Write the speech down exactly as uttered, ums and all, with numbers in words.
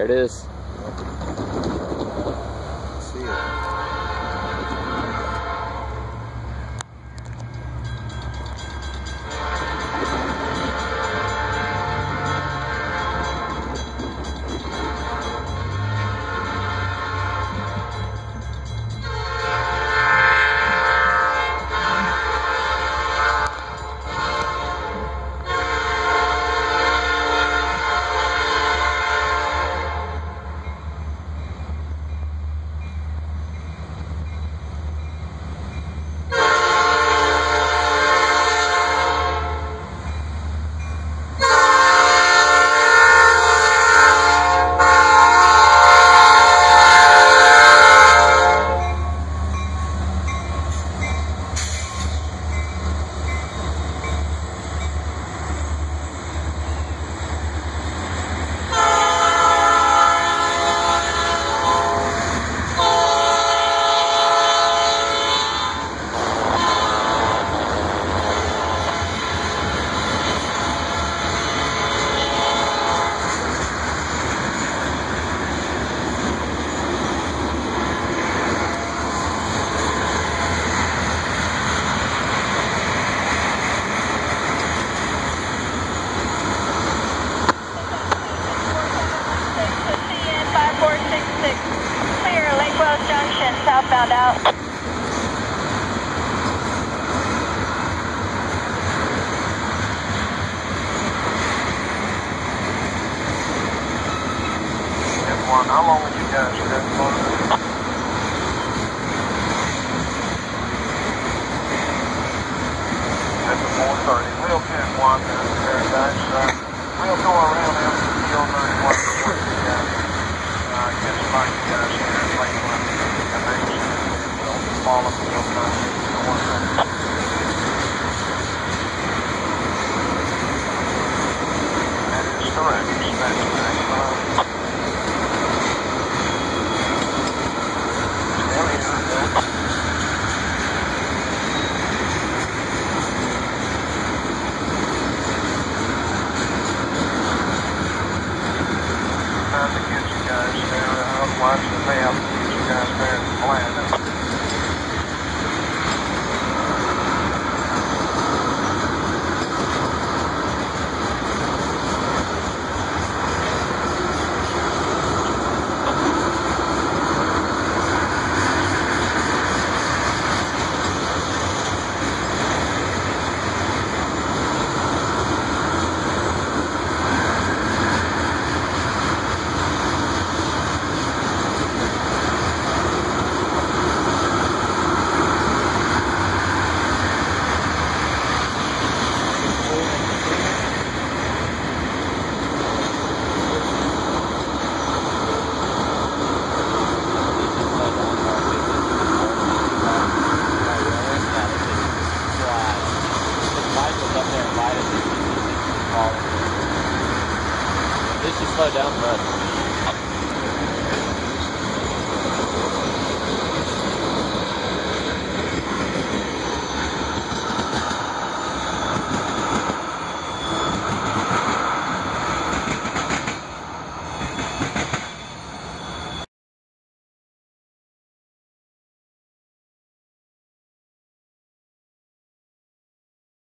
There it is. See it. Southbound out. One, how long would you guys spend for? At the four thirty. We'll get one there, guys. Uh, we'll go around after the field very much before you guys. Uh, get some of you guys here and play one. And then we'll follow the field.